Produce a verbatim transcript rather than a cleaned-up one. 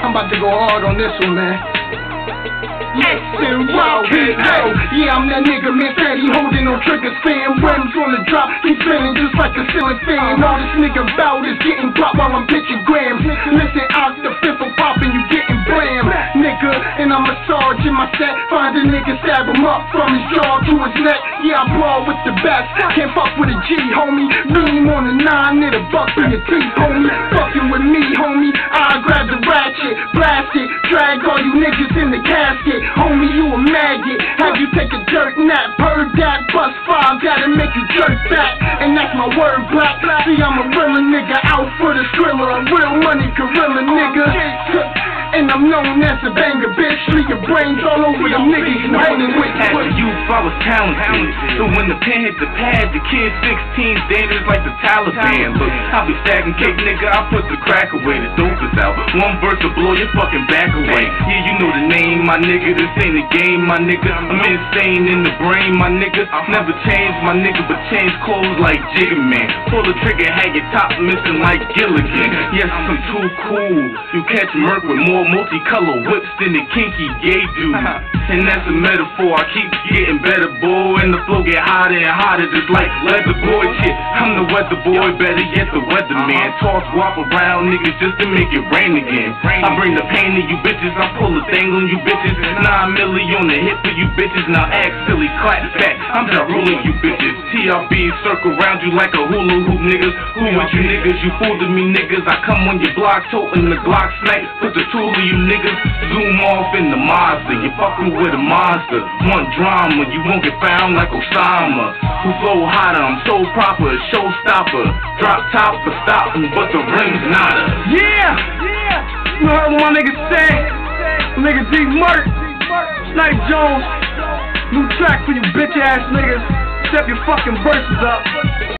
I'm about to go hard on this one, man. Listen, wow, hey, yo, yeah, I'm that nigga, man, steady holding on triggers, fam. Rims on the drop, he's spinning just like a ceiling fan. All this nigga bout is getting popped while I'm pitching grams. Listen, out the fifth of popping, you getting blam, nigga. And I'm massaging my set, find a nigga, stab him up from his jaw to his neck. Yeah, I brawl with the best, can't fuck with a G, homie. Beam on the nine, need a buck for your teeth, homie. Fucking with me, homie, I grab the ratchet, blast it, drag all you niggas in the casket. Homie, you a maggot. Have you take a dirt nap? Purr that, bust five, gotta make you jerk back. And that's my word, black. See, I'm a real nigga, out for the thriller. A real money gorilla, nigga. And I'm known as a banger, bitch. Street your brains all over them niggas. Knowing with As a youth, I was talented. So when the pen hit the pad, the kid sixteen dangerous like the Taliban. Look, I be stacking cake, nigga. I put the crack away. The dope is out. One verse will blow your fucking back away. Yeah, you know the name, my nigga. This ain't a game, my nigga. I'm insane in the brain, my nigga. Never change, my nigga, but change clothes like Jigga Man. Pull the trigger, had your top missing like Gilligan. Yes, I'm too cool. You catch Merc with more multicolor whips than the kinky gay dude. And that's a metaphor, I keep getting better, boy. And the flow get hotter and hotter, just like leather boy shit. I'm the weather boy, better yet the weatherman. Toss guap around niggas just to make it rain again. I bring the pain to you bitches, I pull the thing on you bitches. Nine milli on the hip for you bitches, now act silly, clap back. I'm just ruling you bitches. T R B circle around you like a hula hoop, niggas. Who with you niggas? You fooled me niggas. I come on your block, toting the Glock snipe, put the tool to you niggas. Zoom off in the Mazda, you fucking with a monster. Want drama, you won't get found like Osama. Who flow hotter, I'm so proper, showstopper. Drop top for stopping, but the rim's nada. Yeah! You heard what my niggas say? Nigga D Murk, Snipe Jones. New track for you bitch ass niggas. Step your fucking verses up.